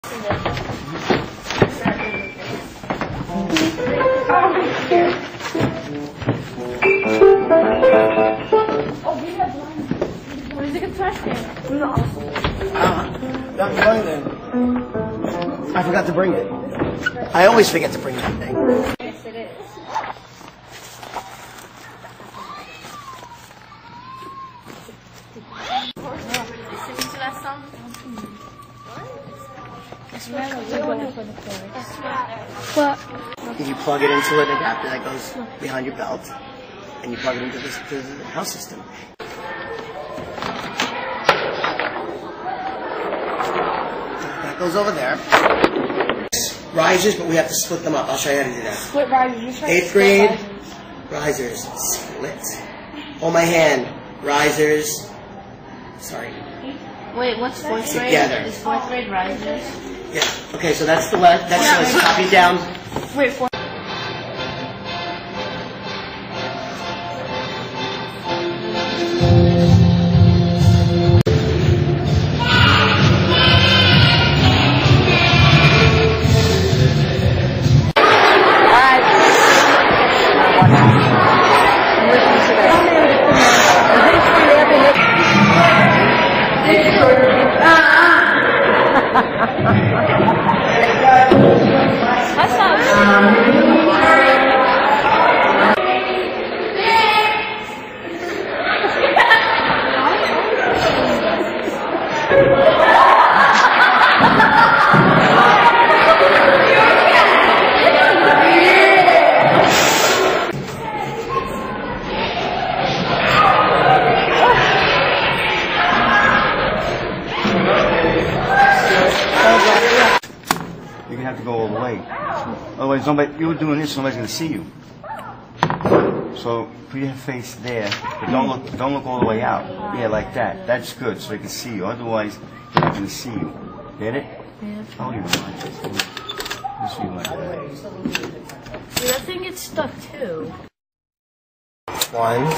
Where's the trash can? No. Not blinded. I forgot to bring it. I always forget to bring that thing. Yes, it is. Listen to that song? What? If you plug it into an adapter that goes behind your belt, and you plug it into the house system. That goes over there. Risers, but we have to split them up. I'll show you how to do that. Split risers. 8th grade, risers, split. Hold my hand, risers. Sorry. Wait, what's 4th grade? Together. Is 4th grade risers? Yeah. Okay, so that's the left. That's copy down. Wait, 4. You're gonna have to go all the way. Otherwise, you're doing this, nobody's gonna see you. So put your face there, but don't look all the way out. Yeah, like that. That's good, so they can see you. Otherwise, they're not gonna see you. Get it? Yeah. Oh, you're right. This you like that. Dude, I think it's stuck too. 1.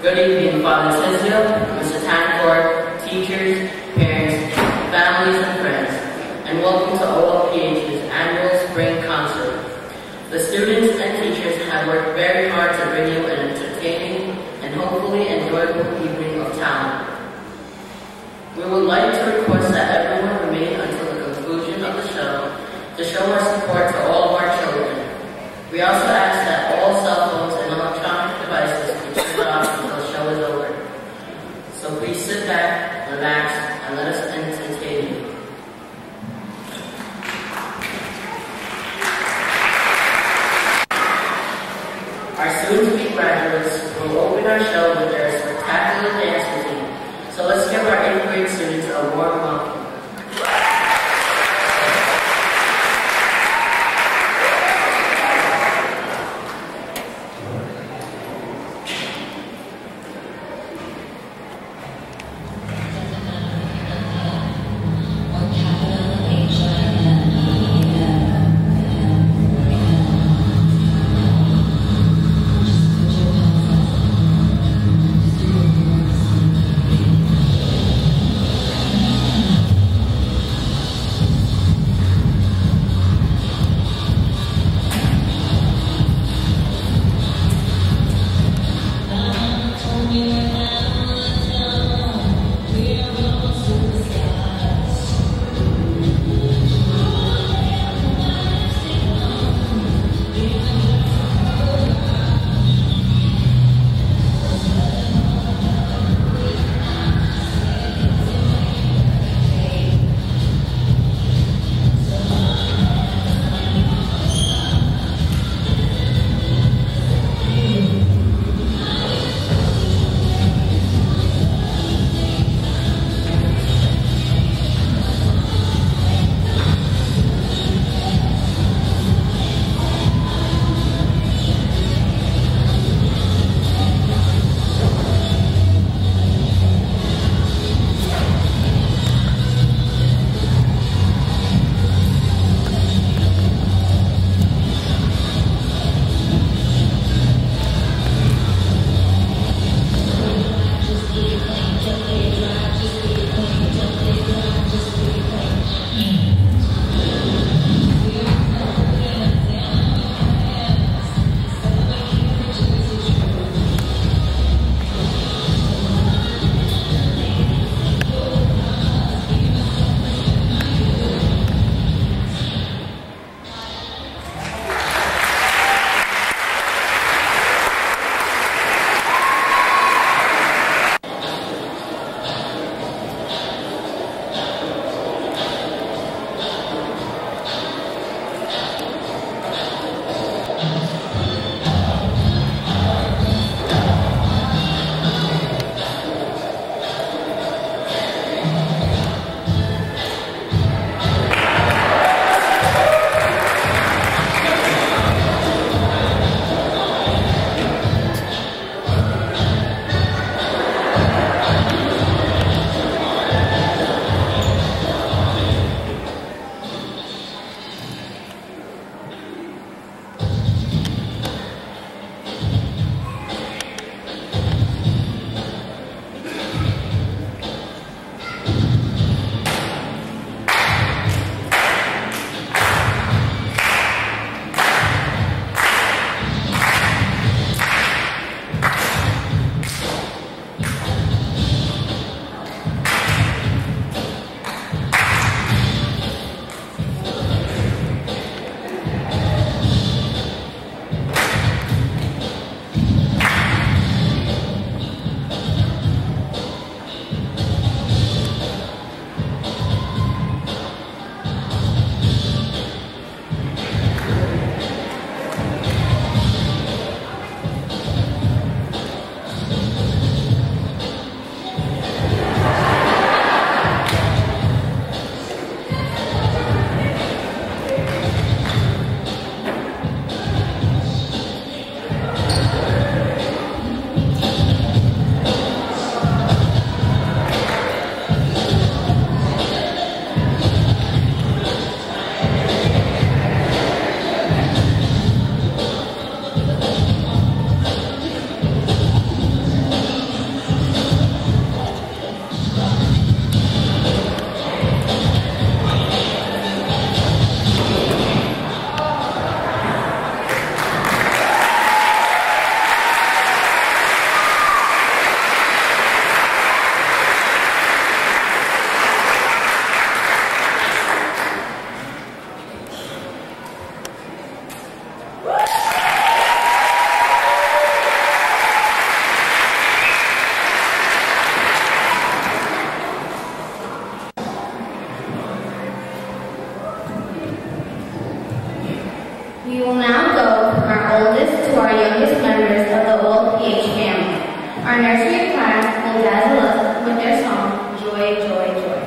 Good evening, Father Cecil, Mr. Tancourt, teachers, parents, families, and friends, and welcome to OLPH's annual spring concert. The students and teachers have worked very hard to bring you an entertaining and hopefully enjoyable evening of talent. We would like to request that everyone remain until the conclusion of the show to show our support to all of our children. We also ask that all cell phones and electronic devices be turned off until the show is over. So please sit back, relax, and let us entertain you. Our soon-to-be graduates will open our show with their spectacular dance routine. So let's give our 8th grade students a warm welcome. Our nursery class will dazzle us with their song, Joy, Joy, Joy.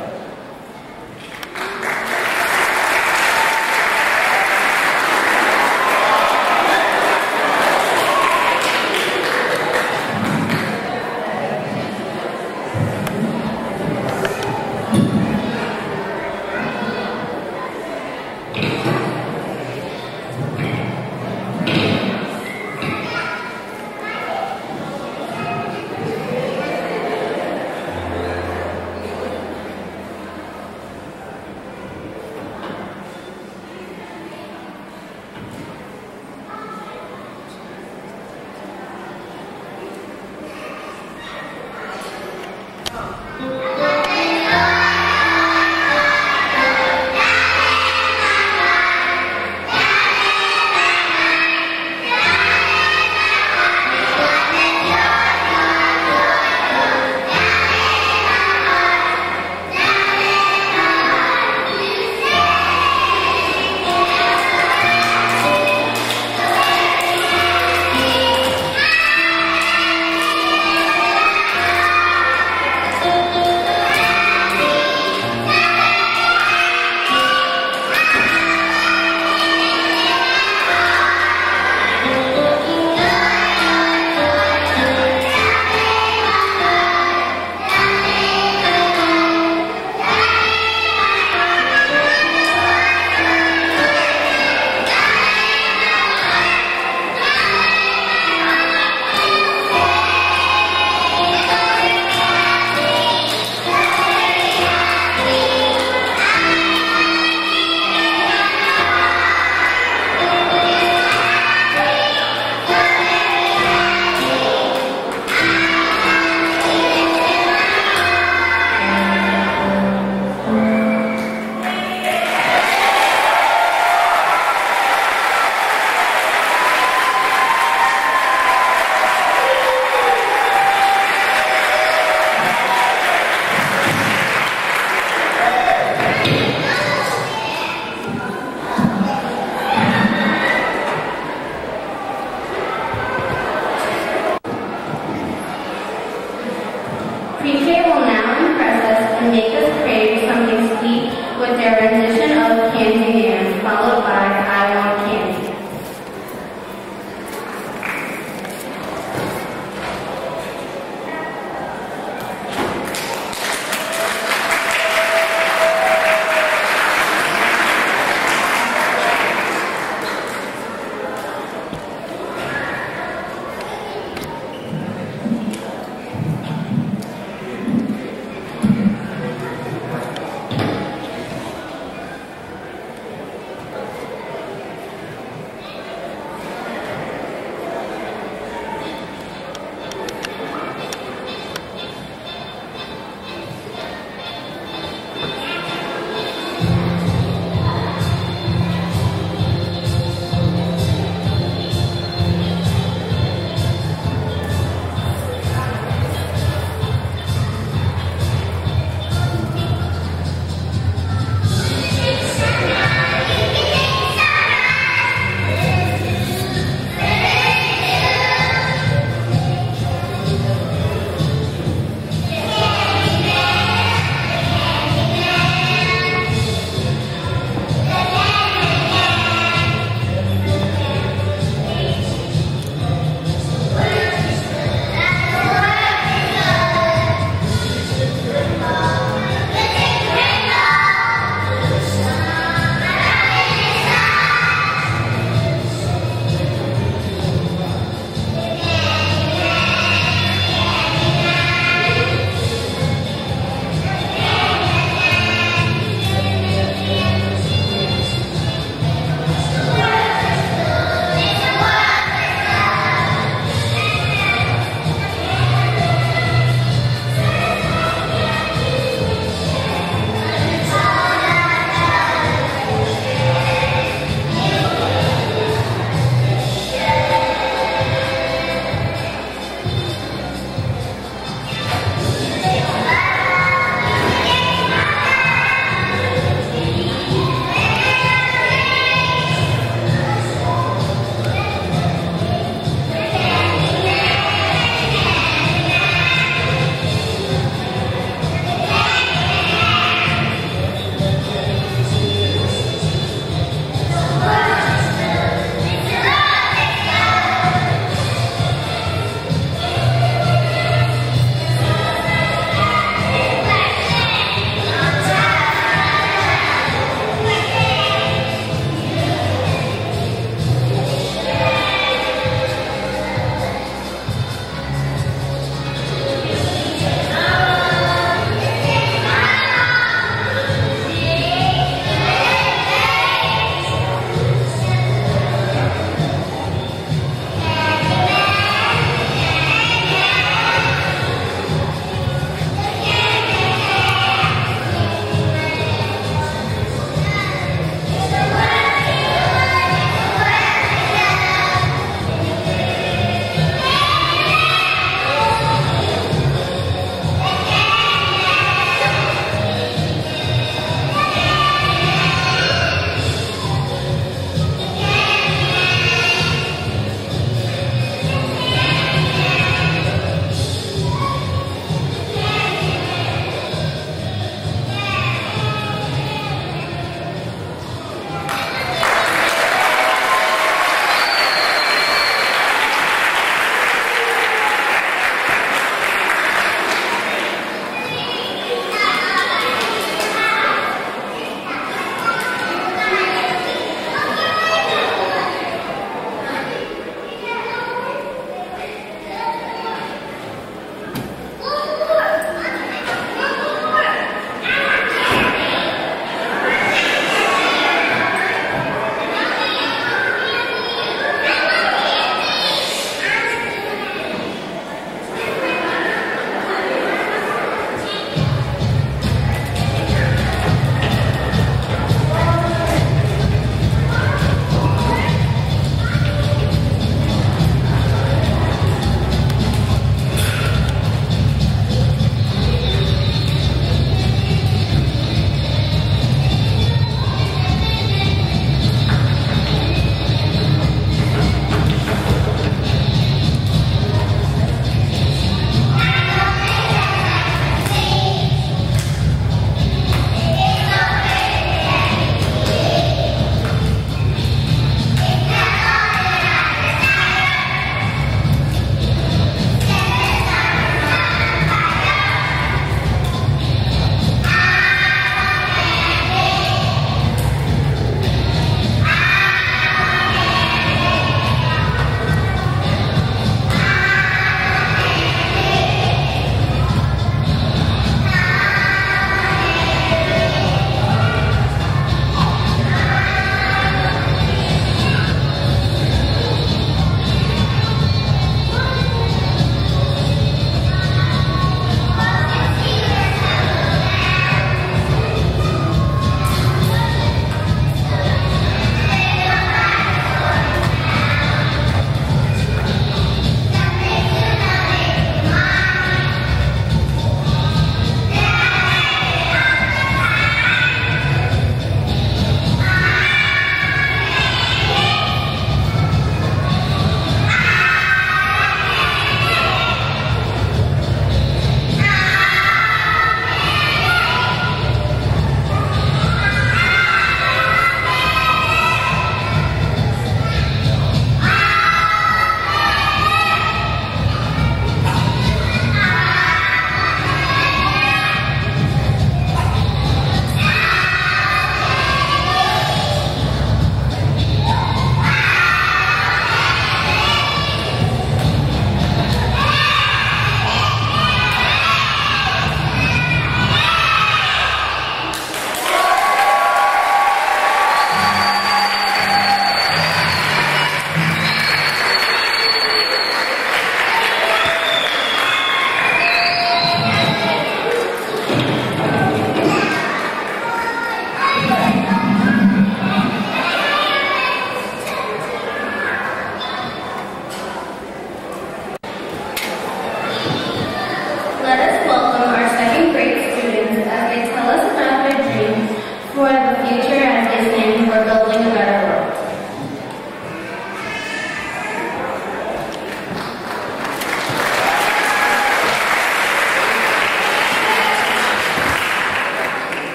Pre-K will now impress us and make us crave something sweet with their rendition of Candyman, followed by I Want Candy.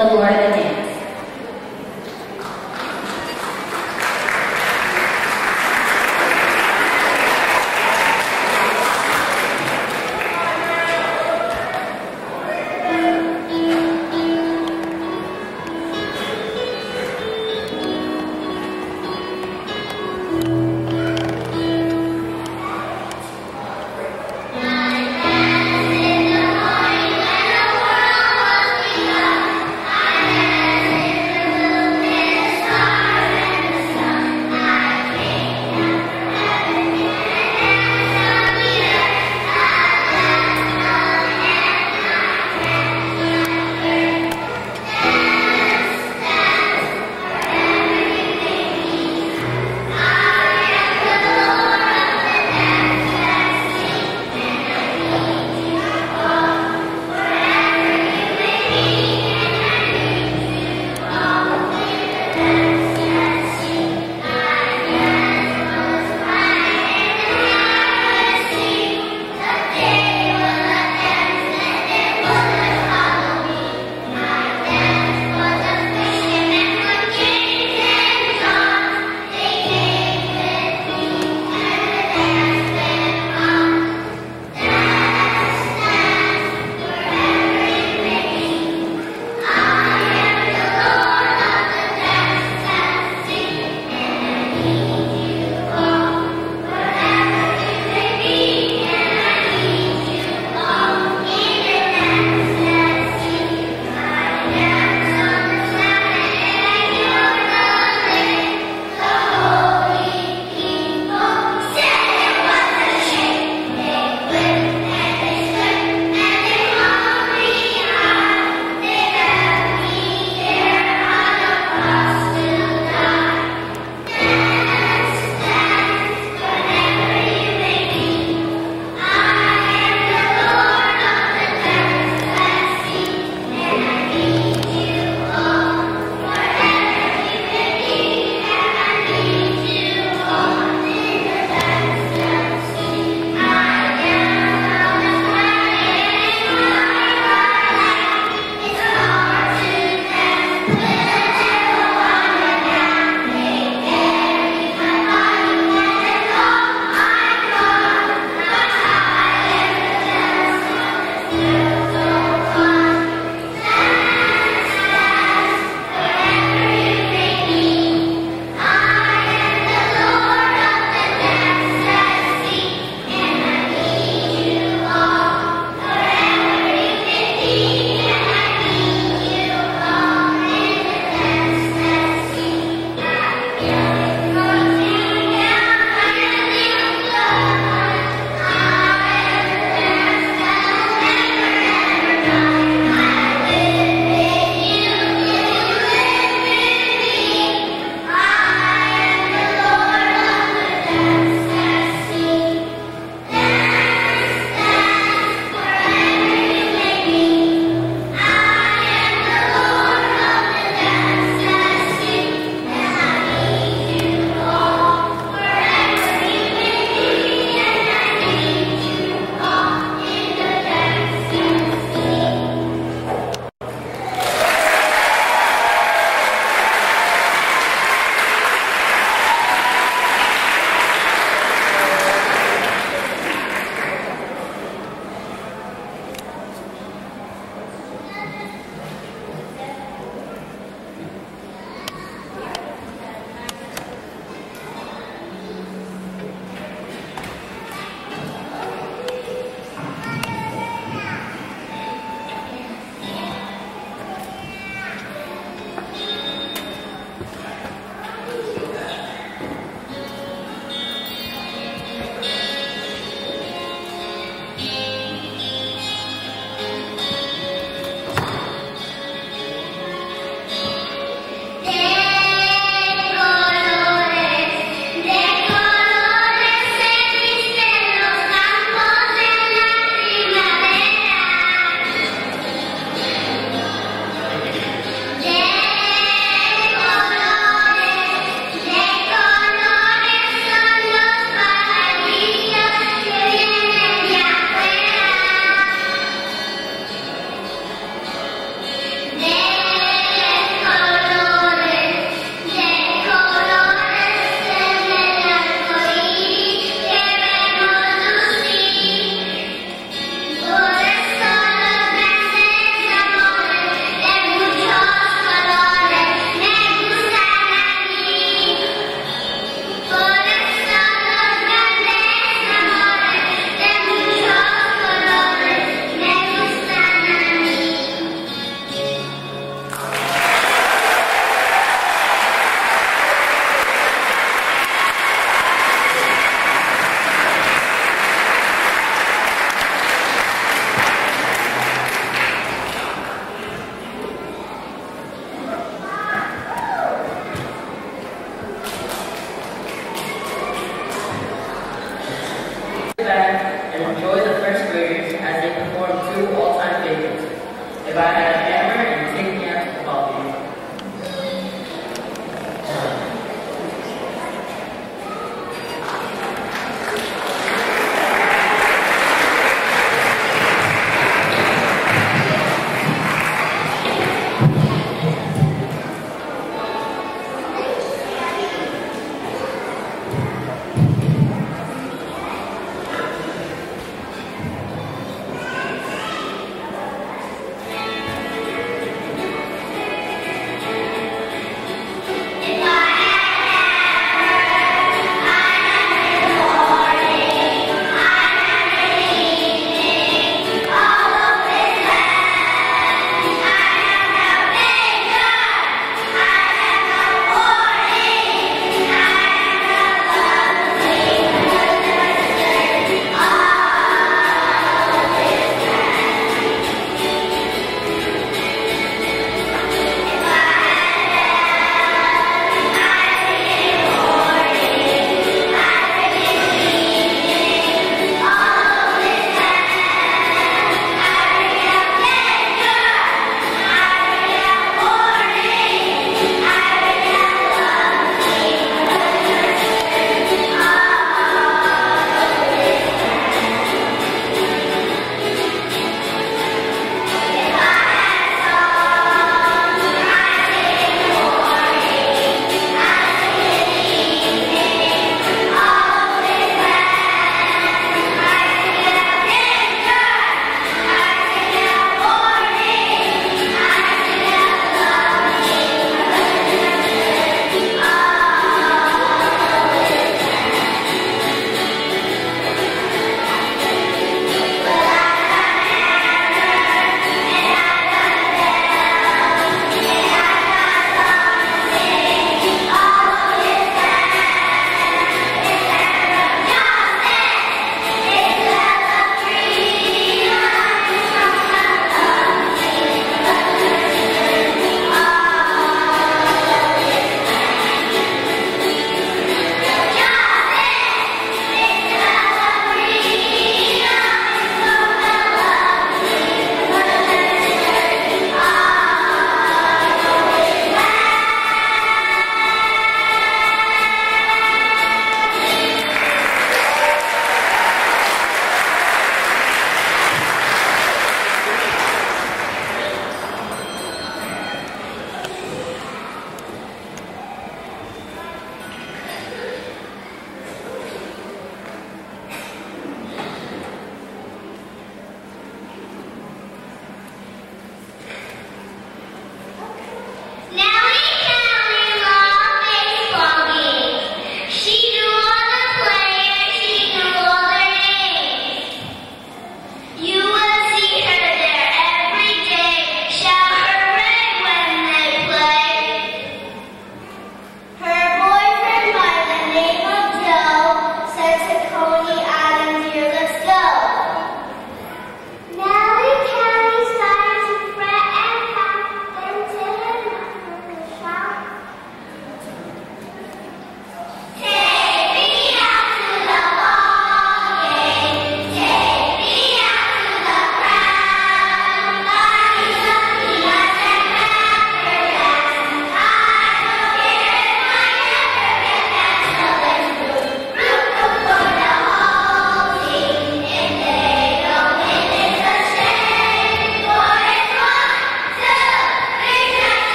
the Lord of the Dance. I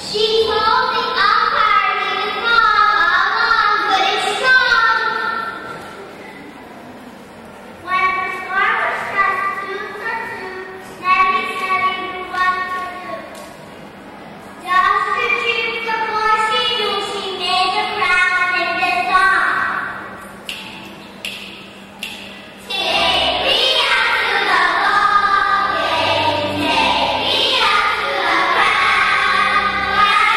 She told the umpire he was wrong all along, but it's strong. When the score was set 2-2, Nanny said he knew what to do. Just to keep the boy she knew, she made a crown in the song. Take me out to the ball game, take me out to the crown.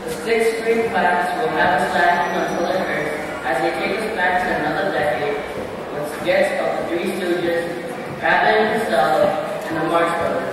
The 6 spring class will have us laughing until it hurts as they take us back to another decade with skits of the Three Stooges, Abbott and Costello, and the Marx Brothers.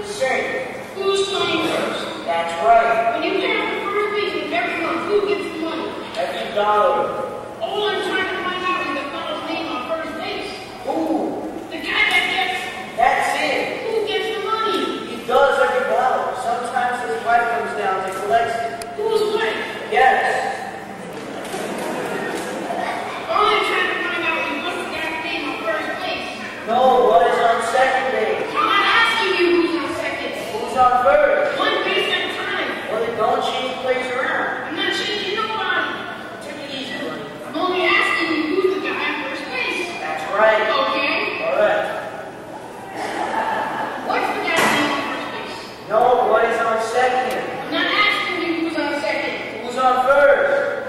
Who's playing first? That's right. When you pair up the first baseman, everyone, who gets the money? right. Okay. All right. What's the guy's name on first base? No, what is on second? I'm not asking you who's on second. Who's on first?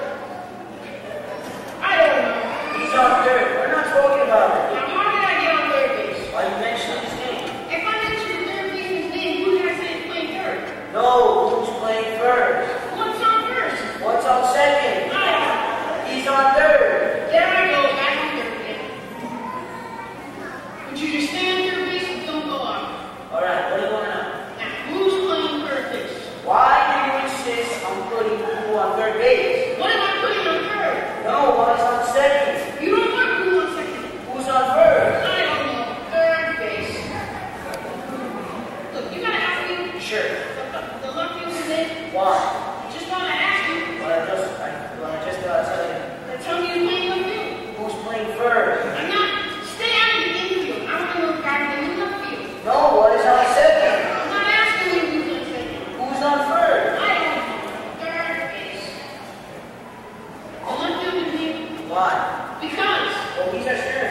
I don't know. He's on third. We're not talking about it. Now, how did I get on third base? Why you mentioned his name? If I mention the third baseman's name, who did I say is playing third? No, who's playing first? What's on first? What's on second? I don't know. He's on third. There I go, back on third base. Would you just stay on third base and don't go off? All right, what do you want to know? Now, who's playing third base? Why do you insist on putting who on third base? What am I putting on third? No, what is on second? You don't want who on second. Who's on first? I don't know. Third base. Look, you gotta ask me Sure. the left fielder's name. Why? Just wanna ask you. Well, I just gotta tell you. Then tell me who's playing left field. Who's playing first? I'm not. Stay out of the infield. I want to know the guy playing left field. No, what is on second? I'm not asking you who's on second. Who's on first? I don't know. Third base. The left fielder's name. Why? Because. Well, he's our sheriff.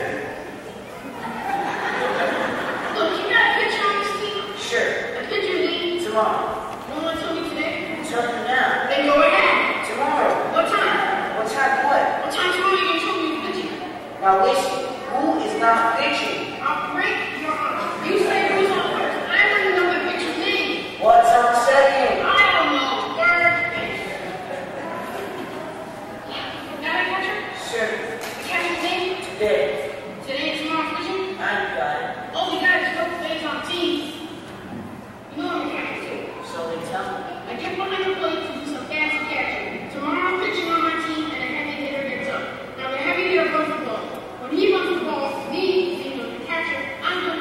Look, you got a pitcher on this team. Sure. A pitcher name. Tomorrow. You don't want to tell me today? Tell me now. Then go ahead. Tomorrow. What time? What time what? What time tomorrow you gonna tell me you're pitching? Now listen, who is not pitching? I'll break your arm. You say who's on first. I want to know the pitcher's name. What's on second? I don't know. Third base. Got it, catcher? Sure. The catcher's name? Today. Today and tomorrow pitching? I got it. All we got is both players on teams. You know I'm a catcher too. So they tell me. I get behind the plate to do some fancy catching. Tomorrow I'm pitching on my team and a heavy hitter gets up. Now the heavy hitter runs the ball. When he runs the ball, me, being the catcher, I'm going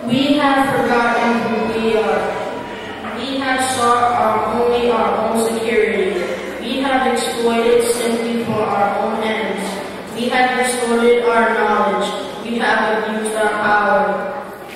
We have forgotten who we are. We have sought only our own security. We have exploited simply for our own ends. We have distorted our knowledge. We have abused our power.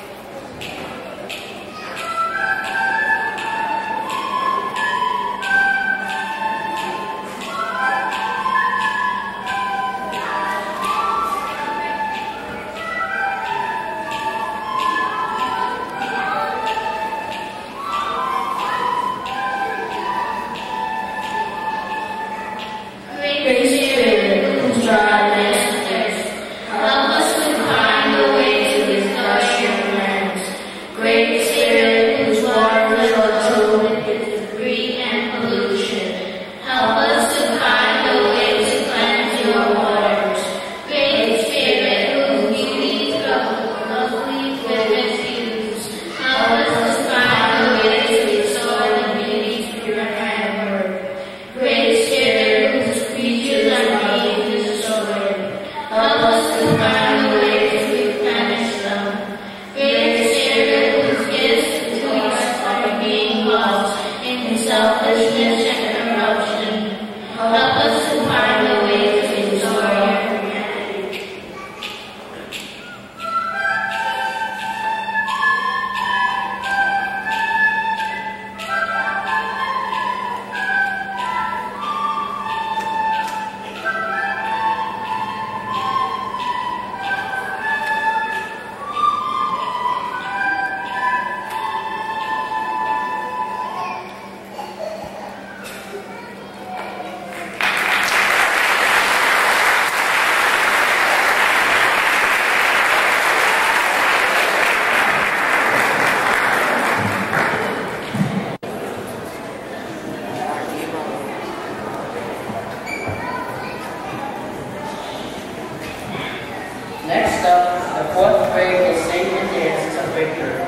Great Spirit, whose dryness and thirst, help us to find a way to refresh your lands. Great Spirit, whose waters are troubled with debris and pollution, help us to find a way to cleanse your waters. Great Spirit, whose beauty lovely with its hues, help us to find a way to restore the beauty through your handwork. Great Spirit, whose creatures are being destroyed, help us to find a way to replenish them. Great Spirit, whose gifts to us are being lost in selfishness and corruption, help us to find a way to restore your humanity. Next up, the fourth grade will sing and dance to victory.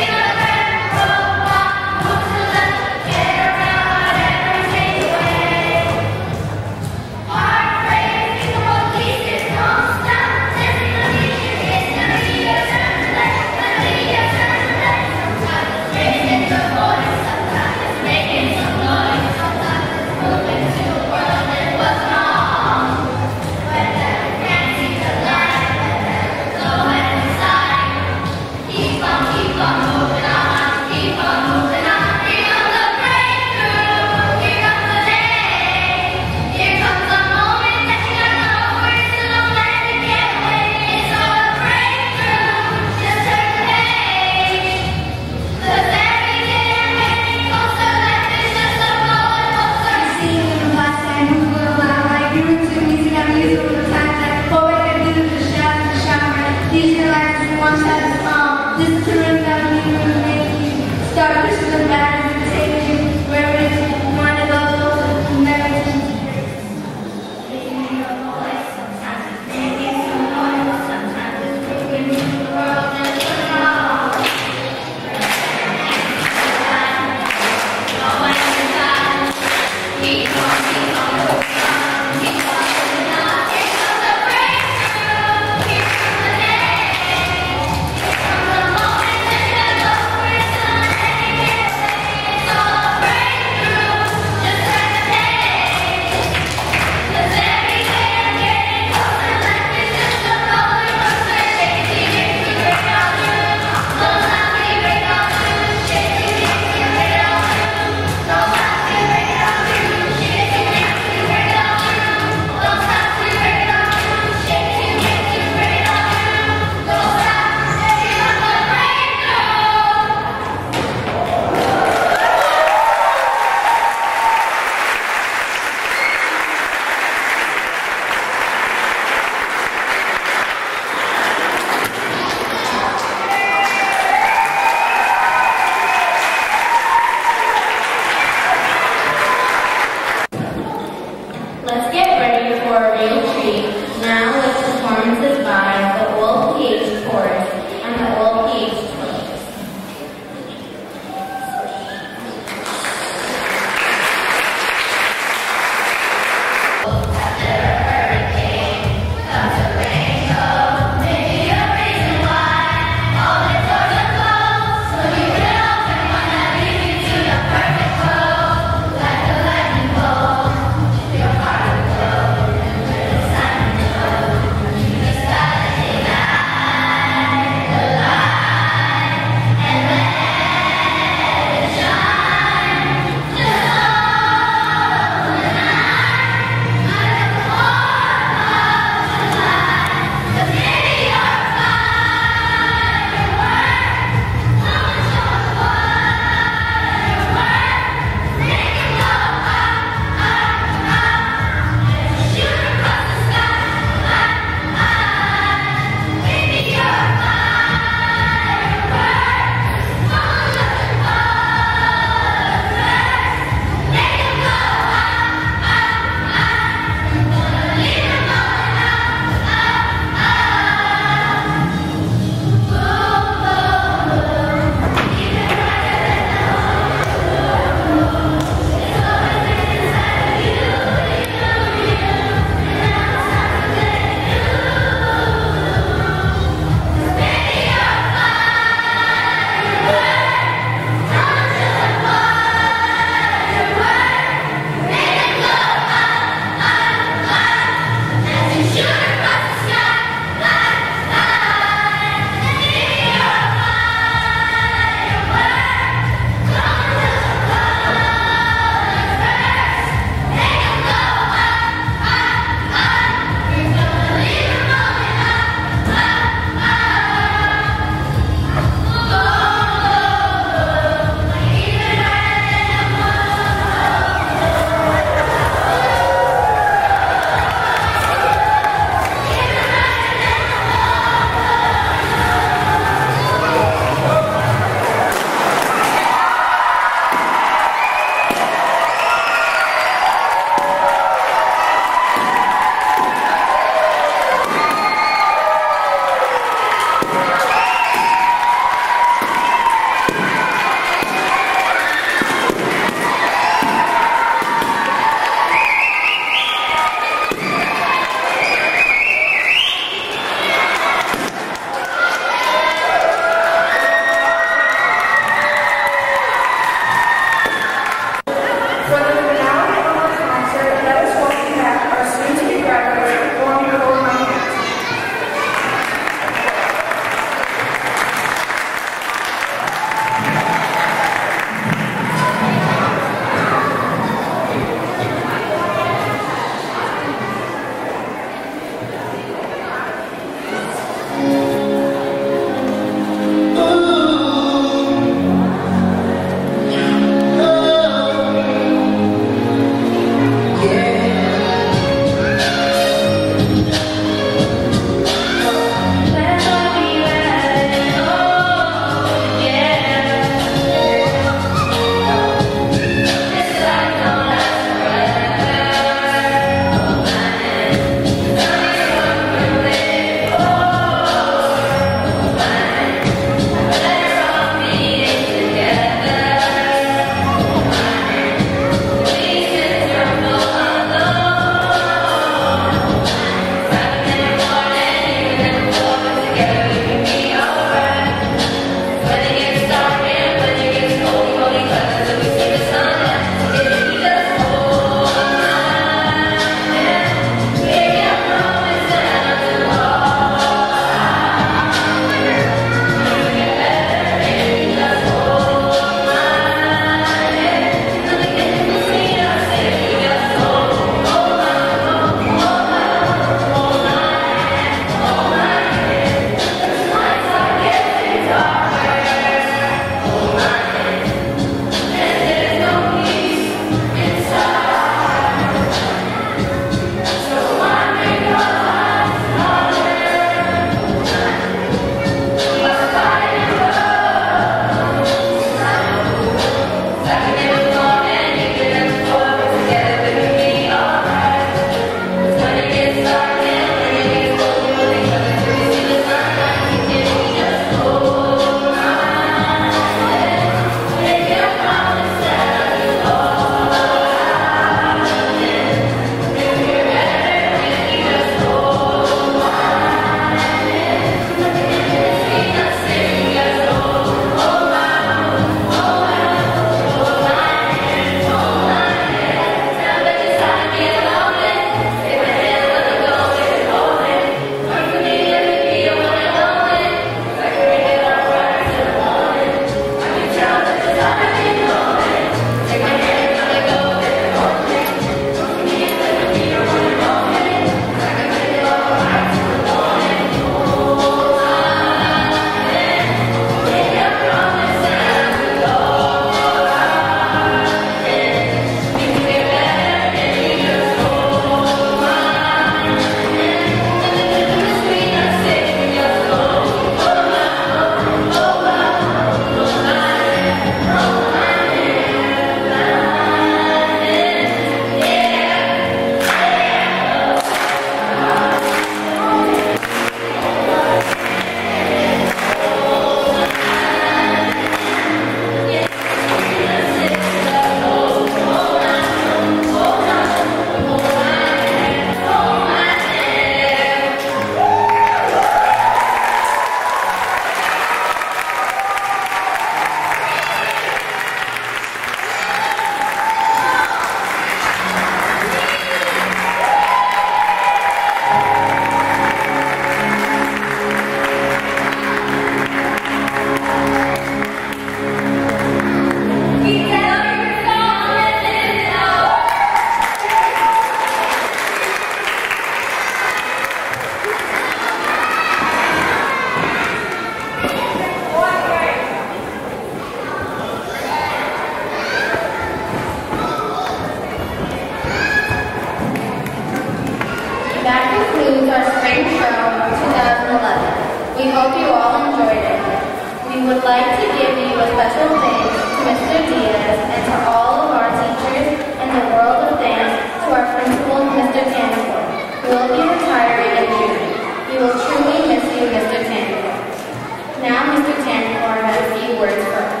We hope you all enjoyed it. We would like to give you a special thanks to Mr. Diaz and to all of our teachers in the world of dance, to our principal, Mr. Tanford, who will be retiring in June. We will truly miss you, Mr. Tanford. Now, Mr. Tanford has a few words for us.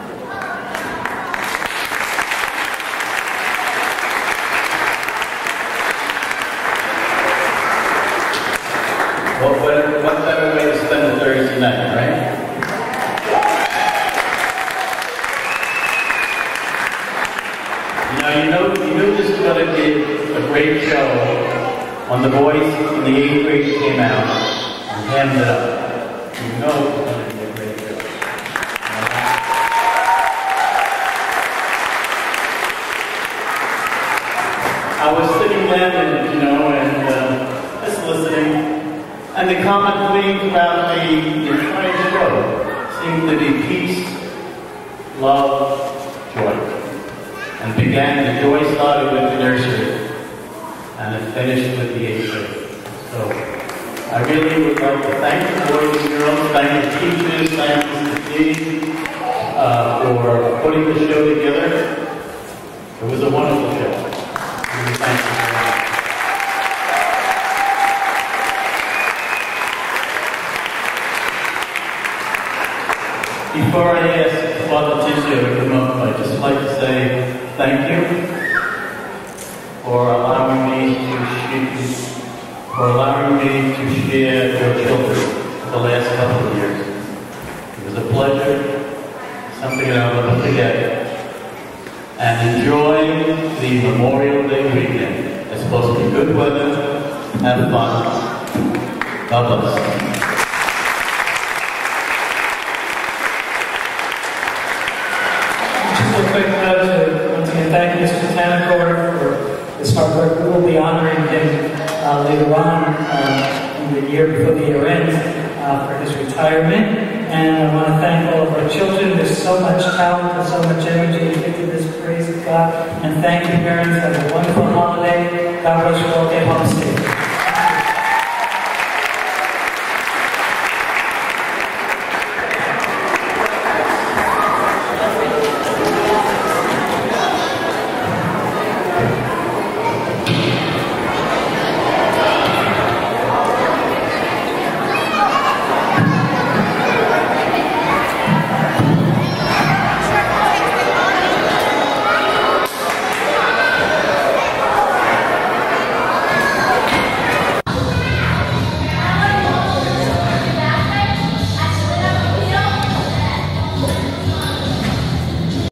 What better way to spend a Thursday night, right? You knew this was going to be a great show when the boys in the 8th grade came out and hammed it up. You know it was going to be a great show. I was sitting there and just listening. And the common theme throughout the entire show seemed to be peace, love, joy. And the joy started with the nursery, and it finished with the 8th grade. So I really would like to thank the boys and girls, thank the teachers, thank Mr. D for putting the show together. It was a wonderful show. Really thank you very much. Before I ask Father Tizio to come up, I'd just like to say thank you for allowing me to share your children the last couple of years. It was a pleasure, something that I'll never forget. And enjoy the Memorial Day weekend. It's supposed to be good weather, have fun. God bless. A quick note to once again thank Mr. Tanford for his hard work. We will be honoring him later on in the year before the year ends for his retirement. And I want to thank all of our children. There's so much talent and so much energy into this. Praise God. And thank you, parents. Have a wonderful holiday. God bless you all. Get